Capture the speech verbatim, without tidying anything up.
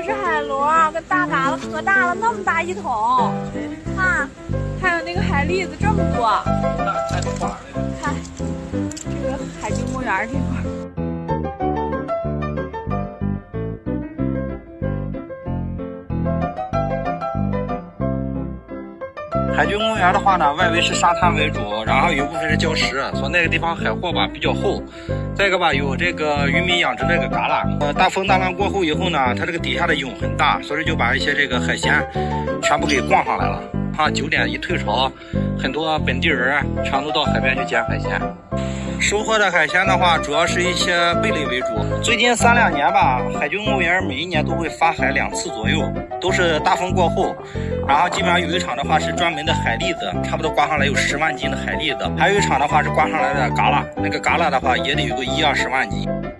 吃海螺，跟大嘎子可大了，那么大一桶。看，还有那个海蛎子这么多。 太多了。 看，这个海军公园这块。 海军公园的话呢，外围是沙滩为主，然后有部分是礁石，所以那个地方海货吧比较厚。再一个吧，有这个渔民养殖这个蛤蜊。呃，大风大浪过后以后呢，它这个底下的涌很大，所以就把一些这个海鲜全部给逛上来了。啊，九点一退潮，很多本地人全都到海边去捡海鲜。收获的海鲜的话，主要是一些贝类为主。最近三两年吧，海军公园每一年都会发海两次左右，都是大风过后。然后基本上有一场的话是专门的海蛎子，差不多刮上来有十万斤的海蛎子，还有一场的话是刮上来的蛤蜊，那个蛤蜊的话也得有个一二十万斤。